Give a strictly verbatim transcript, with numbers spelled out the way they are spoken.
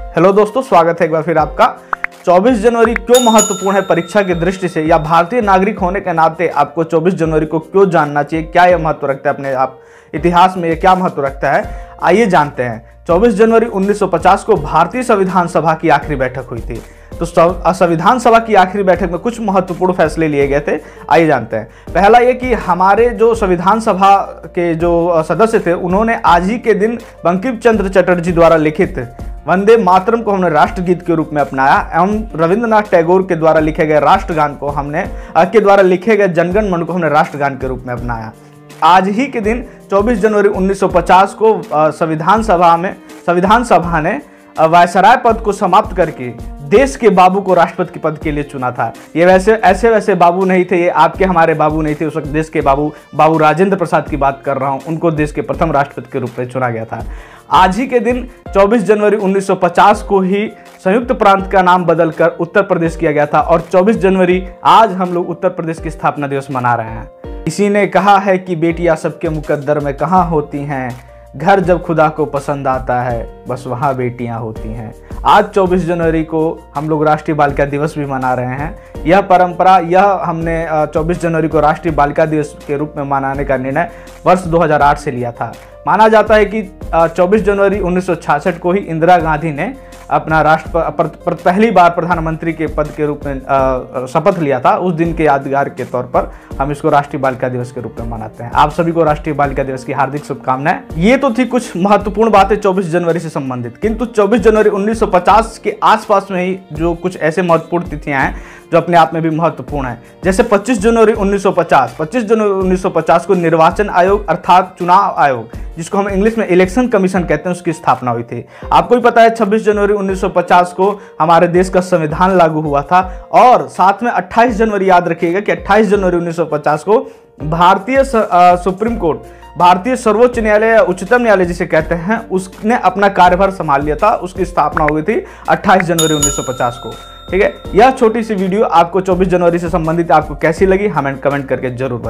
Hello दोस्तों, स्वागत है एक बार फिर आपका। चौबीस जनवरी क्यों महत्वपूर्ण है परीक्षा की दृष्टि से, या भारतीय नागरिक होने के नाते आपको चौबीस जनवरी को क्यों जानना चाहिए, क्या यह महत्व रखता है अपने आप इतिहास में, यह क्या महत्व रखता है, आइए जानते हैं। चौबीस जनवरी उन्नीस सौ पचास को भारतीय संविधान सभा की आखिरी बैठक हुई थी। तो संविधान सभा की आखिरी बैठक में कुछ महत्वपूर्ण फैसले लिए गए थे, आइए जानते हैं। पहला ये कि हमारे जो संविधान सभा के जो सदस्य थे, उन्होंने आज ही के दिन बंकिम चंद्र चटर्जी द्वारा लिखित वंदे मातरम को हमने राष्ट्रगीत के रूप में अपनाया एवं रविंद्रनाथ टैगोर के द्वारा लिखे गए राष्ट्रगान को हमने के द्वारा लिखे गए जनगण मन को हमने राष्ट्रगान के रूप में अपनाया। आज ही के दिन चौबीस जनवरी उन्नीस सौ पचास को संविधान सभा में संविधान सभा ने वायसराय पद को समाप्त करके देश के बाबू को राष्ट्रपति के पद के लिए चुना था। ये वैसे ऐसे वैसे बाबू नहीं थे, ये आपके हमारे बाबू नहीं थे। उस वक्त देश के बाबू बाबू राजेंद्र प्रसाद की बात कर रहा हूँ, उनको देश के प्रथम राष्ट्रपति के रूप में चुना गया था। आज ही के दिन चौबीस जनवरी उन्नीस सौ पचास को ही संयुक्त प्रांत का नाम बदलकर उत्तर प्रदेश किया गया था और चौबीस जनवरी आज हम लोग उत्तर प्रदेश की स्थापना दिवस मना रहे हैं। किसी ने कहा है कि बेटियां सबके मुकद्दर में कहाँ होती हैं, घर जब खुदा को पसंद आता है बस वहाँ बेटियां होती हैं। आज चौबीस जनवरी को हम लोग राष्ट्रीय बालिका दिवस भी मना रहे हैं। यह परंपरा यह हमने चौबीस जनवरी को राष्ट्रीय बालिका दिवस के रूप में मनाने का निर्णय वर्ष दो हज़ार आठ से लिया था। माना जाता है कि चौबीस जनवरी उन्नीस सौ छियासठ को ही इंदिरा गांधी ने अपना राष्ट्र पहली बार प्रधानमंत्री के पद के रूप में शपथ लिया था। उस दिन के यादगार के तौर पर हम इसको राष्ट्रीय बालिका दिवस के रूप में मनाते हैं। आप सभी को राष्ट्रीय बालिका दिवस की हार्दिक शुभकामनाएं। ये तो थी कुछ महत्वपूर्ण बातें चौबीस जनवरी से संबंधित, किंतु चौबीस जनवरी उन्नीस सौ पचास के आसपास में ही जो कुछ ऐसे महत्वपूर्ण तिथियां हैं जो अपने आप में भी महत्वपूर्ण है। जैसे पच्चीस जनवरी उन्नीस सौ पचास पच्चीस जनवरी उन्नीस सौ पचास को निर्वाचन आयोग अर्थात चुनाव आयोग, जिसको हम इंग्लिश में इलेक्शन कमीशन कहते हैं, उसकी स्थापना हुई थी। आपको भी पता है छब्बीस जनवरी उन्नीस सौ पचास को हमारे देश का संविधान लागू हुआ था और साथ में अट्ठाईस जनवरी याद रखिएगा कि अट्ठाईस जनवरी उन्नीस सौ पचास को भारतीय सुप्रीम कोर्ट, भारतीय सर्वोच्च न्यायालय या उच्चतम न्यायालय जिसे कहते हैं, उसने अपना कार्यभार संभाल लिया था। उसकी स्थापना हो गई थी अट्ठाईस जनवरी उन्नीस सौ पचास को। ठीक है, यह छोटी सी वीडियो आपको चौबीस जनवरी से संबंधित आपको कैसी लगी, हमें कमेंट करके जरूर बताएं।